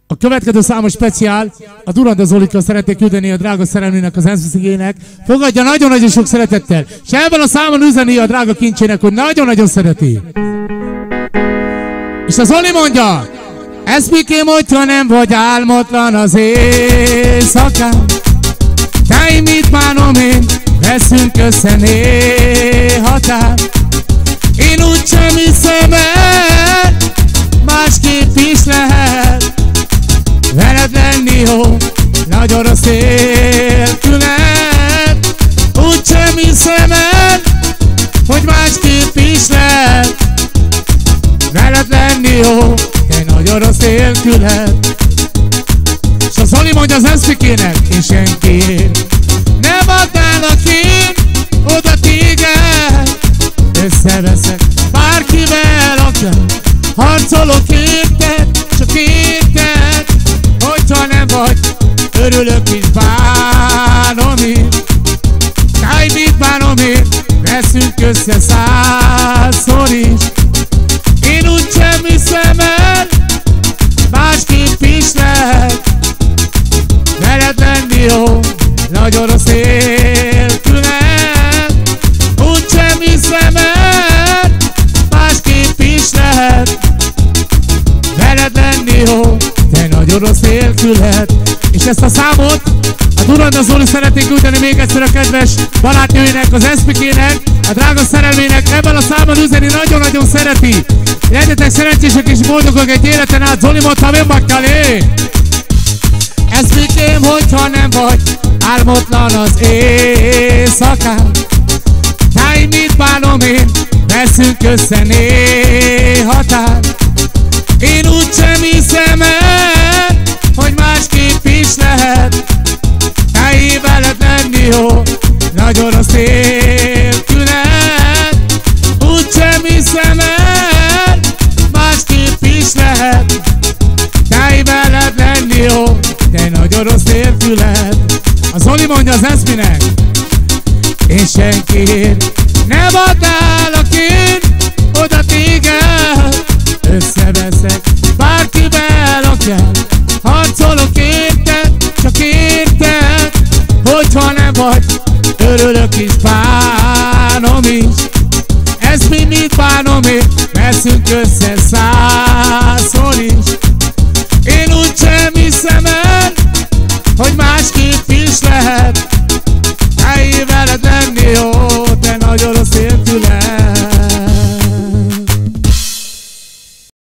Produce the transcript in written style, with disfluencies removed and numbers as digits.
A következő számos speciál, a Duranda Zolika szeretnék küldeni a drága szerelmének, az Enzviszigének. Fogadja nagyon-nagyon sok szeretettel, és ebben a számon üzeni a drága kincsének, hogy nagyon-nagyon szereti. És az Zoli mondja, Eszpikém, hogyha nem vagy álmodlan az éjszakán, te mit bánom én, veszünk össze néhatán. Én úgysem hiszem el, másképp is lehet veled lenni, jó, nagyon rossz nélkület. Úgysem hiszem el, hogy másképp is lehet veled lenni, jó, de nagyon rossz nélkület. És a Zoli mondja az Eszpikének, és senkiért nem adnálak én oda téged. Összeveszek bárkivel, akár harcolok érted, csak érted. Hogyha nem vagy, örülök is, bánom én. Táj, mit bánom én, veszünk össze 100-szor is. Én úgysem hiszem el, másképp is lehet veled lenni, jó, nagyon rossz nélkület. Úgysem hiszem el, másképp is lehet veled lenni, jó, de nagyon rossz nélkület. És ezt a számot a Duranda Zoli szeretnék küldeni még egyszer a kedves barátnőjének, az Eszpikének, a drága szerelmének. Ebben a számon üzeni nagyon-nagyon szereti. Legyetek szerencsések és boldogok egy életen át. Zoli mondta, nem bakkálé! Eszpikém, hogyha nem vagy álmodlan az éjszakán, táj, mit bánom én, veszünk össze néhatán. Én úgysem hiszem el, hogy másképp is lehet táj, veled lenni, jó, nagyon rossz nélkület. Úgysem hiszem el, másképp is lehet táj, veled lenni, jó, de nagyon rossz nélkület. A Zoli mondja az Eszpinek, én senkiért nem adnálak én oda téged. Összeveszek bárkivel, akár harcolok érted, csak érted. Hogyha nem vagy, örülök is, bánom is. Ezt mit bánom én, veszünk össze 100